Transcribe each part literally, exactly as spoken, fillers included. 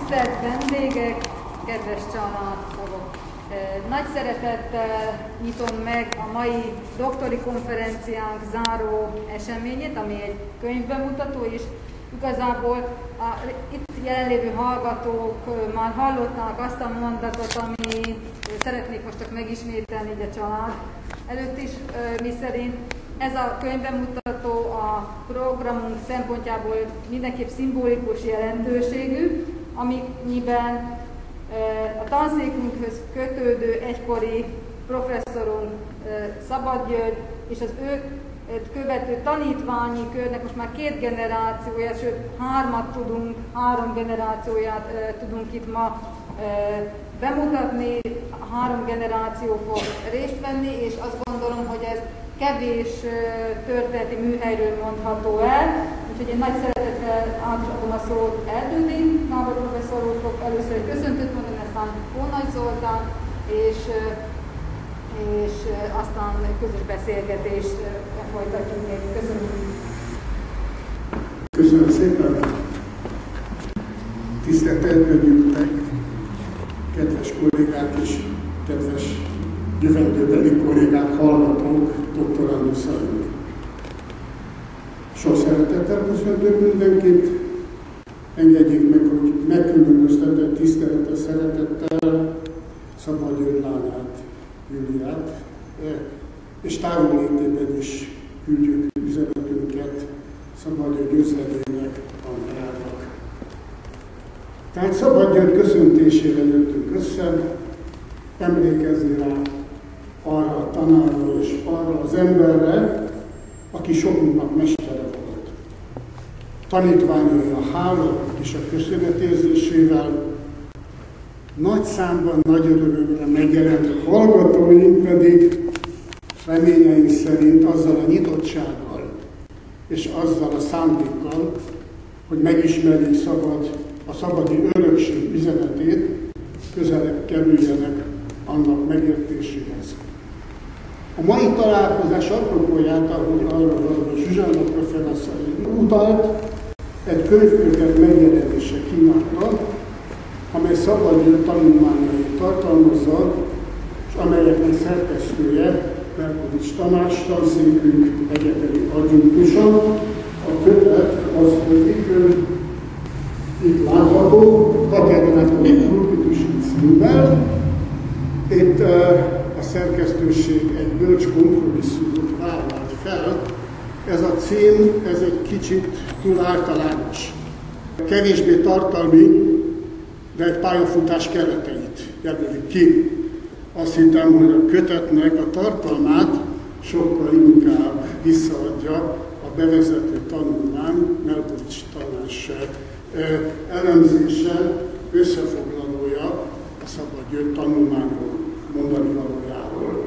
Tisztelt vendégek, kedves családtagok! Nagy szeretettel nyitom meg a mai doktori konferenciánk záró eseményét, ami egy könyvbemutató, és igazából a itt jelenlévő hallgatók már hallották azt a mondatot, ami szeretnék most csak megismételni így a család előtt is, mi szerint ez a könyvbemutató a programunk szempontjából mindenképp szimbolikus jelentőségű, amiben a tanszékünkhöz kötődő egykori professzorunk Szabad György és az ő követő tanítványi körnek most már két generációja, sőt hármat tudunk, három generációját tudunk itt ma bemutatni, három generáció fog részt venni, és azt gondolom, hogy ez kevés történeti műhelyről mondható el, úgyhogy én nagy szeretettel átadom a szót Erdődi Gábor professzor úr fog először egy köszöntőt mondani, aztán Hónagy Zoltán, és, és aztán közös beszélgetést folytatjuk még. Köszönöm. Köszönöm szépen. Tisztelt meg, kedves kollégák és kedves jövendőbeli kollégák, hallgatók, doktoranduszaink. Sok szeretettel köszöntök mindenkit. Engedjék meg, hogy megkülönböztetett tisztelettel, szeretettel Szabad György lányát, Júliát, és távollétében is küldjük üzenetünket Szabad György özvegyének, Andrának. Tehát Szabad György köszöntésére jöttünk össze, emlékezni rá arra a tanárra és arra az emberre, aki sokunknak mestere volt. Tanítványai a hála és a köszönetérzésével, nagy számban, nagy örömömre megjelent hallgatóink pedig reményeink szerint azzal a nyitottsággal és azzal a szándékkal, hogy megismerjék szabad, a szabadi örökség üzenetét, közelebb kerüljenek annak megértéséhez. A mai találkozás apropóját, ahogy arra a Zsuzsanna professzor utalt, egy könyvkötet megjelenése kívánta, amely Szabad György tanulmányait tartalmazza, és amelyeknek szerkesztője Merkovics Tamás, tanszékünk egyetemi adjunktusa. A kötet az, hogy itt, itt látható, Katedrátum Pulpitus címmel. Itt a szerkesztőség egy bölcs kompromisszumot vállalt fel. Ez a cím, ez egy kicsit túl általános. Kevésbé tartalmi, de egy pályafutás kereteit jelölik ki. Azt hittem, hogy a kötetnek a tartalmát sokkal inkább visszaadja a bevezető tanulmány, Merkovics Tamás elemzése, összefoglalója a Szabad György tanulmányról, mondani valójáról.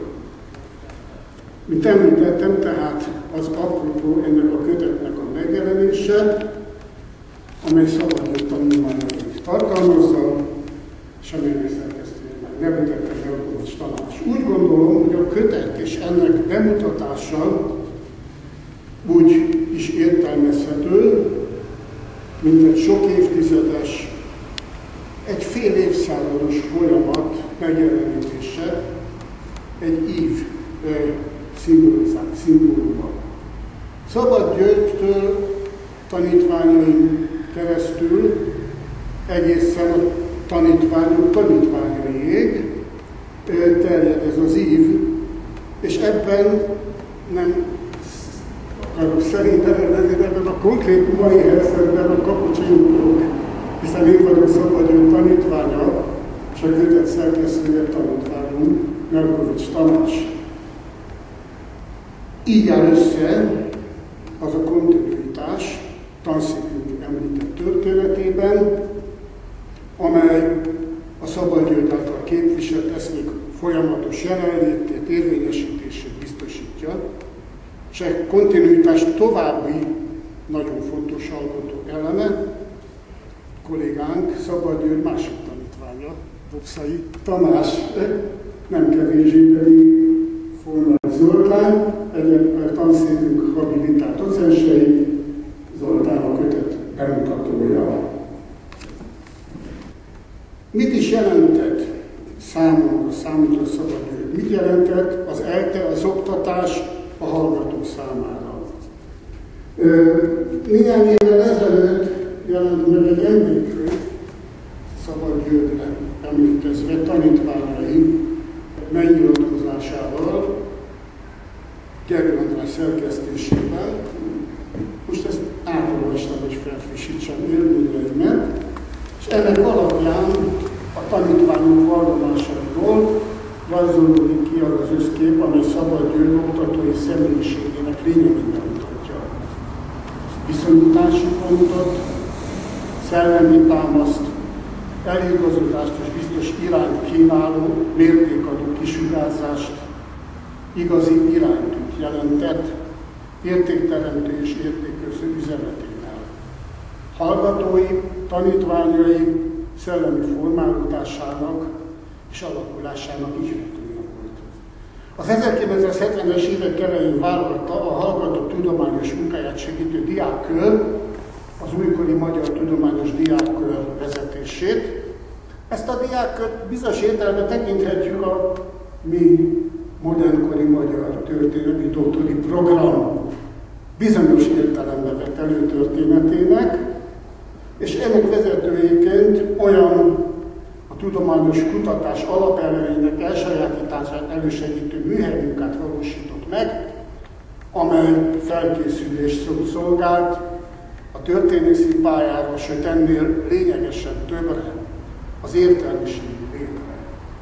Mint említettem, tehát az apropó ennek a kötetnek a megjelenése, amely Szabad György tanulmányait tartalmazza, és amelynek szerkesztője már nevetettem Merkovics Tamás. Úgy gondolom, hogy a kötet és ennek bemutatása úgy is értelmezhető, mint egy sok évtizedes, egy fél évszázados folyamat megjelenítése, egy ív szimbolizált szimbóluma. Szabad Györgytől tanítványain keresztül egészen a tanítványok tanítványaiig terjed ez az ív, és ebben nem akarok szerintem lenni, de ebben a konkrét mai helyzetben a kapucsinok, hiszen én vagyok Szabad György tanítványa, és a kötet szerkesztője tanítványunk, Merkovics Tamás. Így áll össze az a kontinuitás tanszékünk említett történetében, amely a Szabad György által képviselt eszmék folyamatos jelenlétét, érvényesítését biztosítja, és egy kontinuitás további nagyon fontos alkotó eleme, kollégánk Szabad György másik tanítványa, Vopszai Tamás, nem kevésbé pedig Hónagy Zoltán, egyébként tanszékünk habilitált docensei, Zoltán a kötet bemutatója. Mit is jelentett számomra, számomra Szabadgyőr? Mit jelentett az ELTE, az oktatás a hallgatók számára? Néhány évvel ezelőtt jelent meg egy emlékkönyv Szabadgyőrre emlékezve tanítványai megnyilatkozásával, Gerő András szerkesztésével. Most ezt átolvastam, hogy felfrissítsem élményeimet, és ennek alapján a tanítványok vallomásairól rajzolódik ki az az összkép, amely Szabadgyőr oktatói személyiségének lényegét bemutatja. Viszonyítási pontot, szellemi támaszt, eligazodást és biztos irányt kínáló, mértékadó kisugárzást, igazi iránytűt jelentett, értékteremtő és értéköző üzenetével. Hallgatói, tanítványai szellemi formálódásának és alakulásának ihletője volt. Az ezerkilencszázhetvenes évek elején vállalta a hallgatók tudományos munkáját segítő diákkör, az újkori Magyar Tudományos Diákkör vezetését. Ezt a diákkört bizonyos értelemben tekinthetjük a mi modernkori magyar történelmi doktori program bizonyos értelemben vett előtörténetének, és ennek vezetőjéként olyan a tudományos kutatás alapelveinek elsajátítását elősegítő műhelymunkát valósított meg, amely felkészülést szolgált a történészi pályára, sőt ennél lényegesen többre, az értelmiségi létre.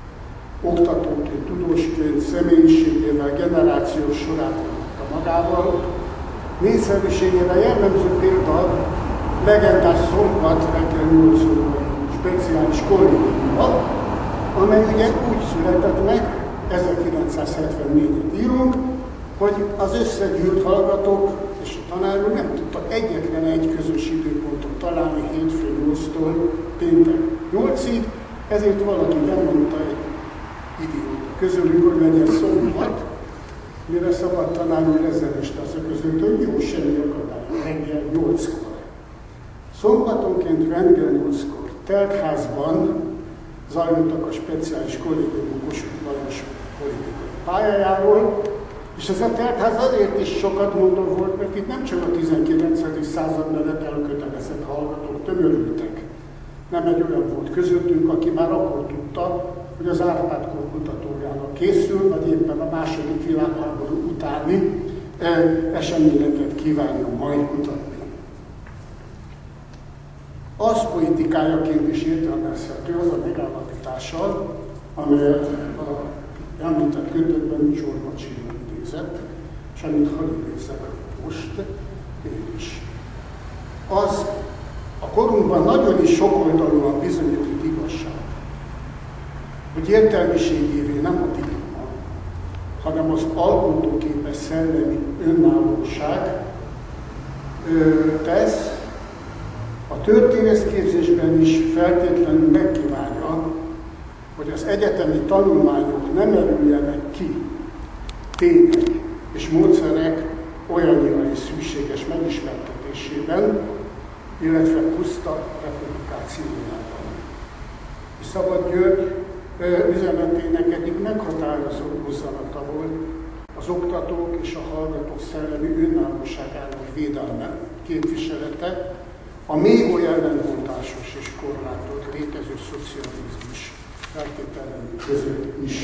Oktatóként, tudósként, személyiségével, generációs sorát adta magával. Népszerűségére jellemző példa legendás Szombat reggel nyolc órai speciális kollégiuma, amely ugye úgy született meg, ezerkilencszázhetvennégyet írunk, hogy az összegyűlt hallgatók és a tanárok nem tudtak egyetlen egy közös időpontot találni hétfő nyolctól péntek nyolcig, ezért valaki bemondta egy idióta közülük, hogy legyen szombat, mire Szabad tanár úr ezzel is tesz a között, hogy jó, semmi akadály, reggel nyolckor. Szombatonként reggel nyolckor teltházban zajlottak a speciális kollégiumok Kossuth Lajos politikai pályájáról, és ez a teltház azért is sokat mondó volt, mert itt nem csak a tizenkilencedik század mellett elkötelezett hallgatók tömörültek. Nem egy olyan volt közöttünk, aki már akkor tudta, hogy az Árpád-kor kutatójának készül, vagy éppen a második világháború utáni eseményeket kívánja majd kutatni. Az politikájaként is értelmezhető az a megállapítással, amelyet a említett kötetben Csorba Csilla idézett, és amit hadd idézzek most, én is. Az a korunkban nagyon is sokoldalúan bizonyított igazság, hogy értelmiségévé nem a diploma, hanem az alkotóképes szellemi önállóság tesz, a történészképzésben is feltétlenül megkívánja, hogy az egyetemi tanulmányok nem merüljenek ki tények és módszerek olyannyira is szükséges megismertetésében, illetve puszta replikációjában. És Szabadgyőr üzenetének egyik meghatározó mozzanata volt az oktatók és a hallgatók szellemi önállóságának védelme, képviselete, a még olyan ellenmondásos és korlátolt létező szocializmus feltételei között is.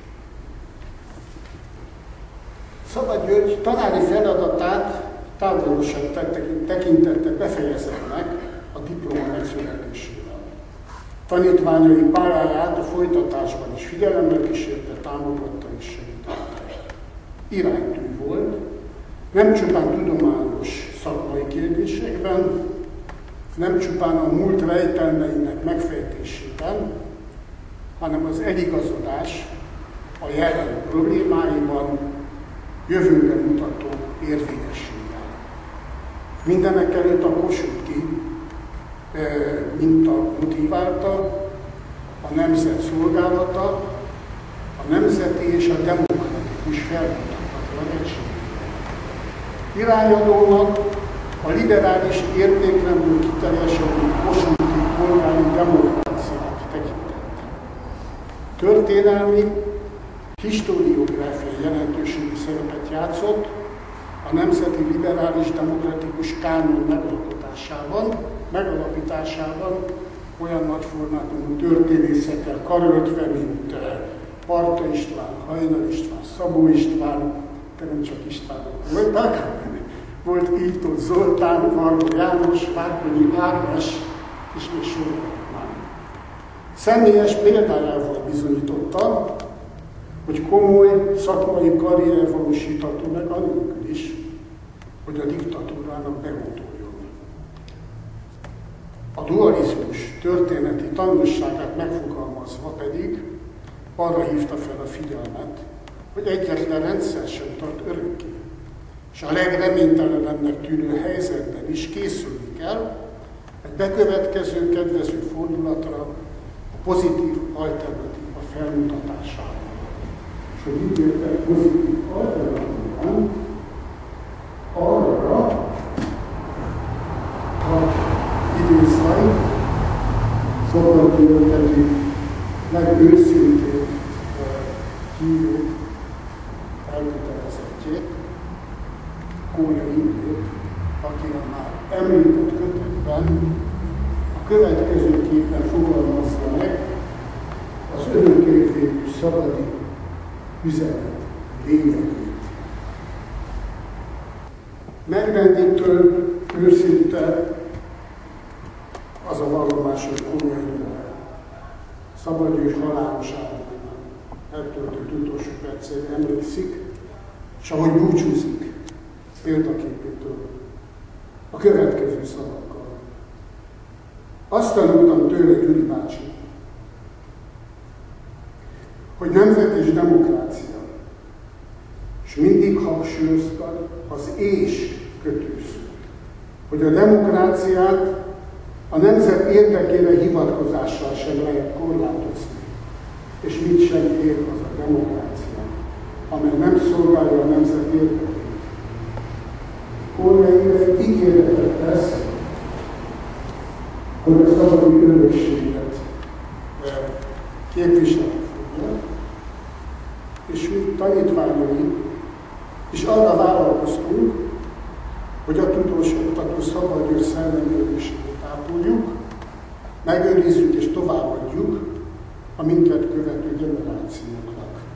Szabadgyőr tanári feladatát távolosan tekintette befejezetnek a diploma megszületésével. Tanítványai pályáját a folytatásban is figyelemmel kísérte, támogatta és segítette. Iránytű volt, nem csupán tudományos szakmai kérdésekben, nem csupán a múlt rejtelmeinek megfejtésében, hanem az eligazodás a jelen problémáiban jövőre mutató érvényességgel. Mindenek előtt a Kossuthi minta motiválta, a nemzet szolgálata, a nemzeti és a demokratikus felmutathatatlan egységére. Irányadónak a liberális értékrendből kiteljesedő kossuthi polgári demokráciát tekintette. Történelmi, historiográfiai jelentőségű szerepet játszott a nemzeti liberális demokratikus kánon megalkotásában, megalapításában, olyan nagyformátumú történészekkel karöltve, mint Parta István, Hajnal István, Szabó István, de nem csak Istvánok voltak, volt Ító Zoltán, Varga János, Várkonyi Árvas, és még sorolhatnám. Személyes példájával bizonyította, hogy komoly szakmai karrier valósítható meg anélkül is, hogy a diktatúrának behódoljon. A dualizmus történeti tanulságát megfogalmazva pedig arra hívta fel a figyelmet, hogy egyetlen rendszer sem tart örökké, és a legreménytelenebbnek tűnő helyzetben is készülni kell egy bekövetkező kedvező fordulatra, a pozitív alternatíva felmutatásával. És hogy így értek pozitív alternatíván arra, a idézve Szokolati ötleti legőszintébb hívő elkötelezettjét, Kólya Imrét, aki a már említett kötetben a következőképpen fogalmazza meg az örökérvényű szabadi üzenet lényegét. Megvendítő, őszinte az a vallomás, hogy Kólya Imre szabadgyőr halálosában eltöltött utolsó percére emlékszik, és ahogy búcsúzik példaképétől a következő szavakkal. Azt tanultam tőle, Gyuri bácsi, hogy nemzet és demokrácia, és mindig hangsúlyoztad az és kötőszót, hogy a demokráciát a nemzet érdekére hivatkozással sem lehet korlátozni. És mit sem ér az a demokrácia, amely nem szolgálja a nemzet érdekét. Kólya Imre egy ígéretet tesz, hogy a szabadi örökséget képviselni fogja, és mi tanítványai is arra vállalkoztunk, hogy a tudós oktató Szabadgyőr szellemi örökségét ápoljuk, megőrizzük és továbbadjuk a minket követő generációknak.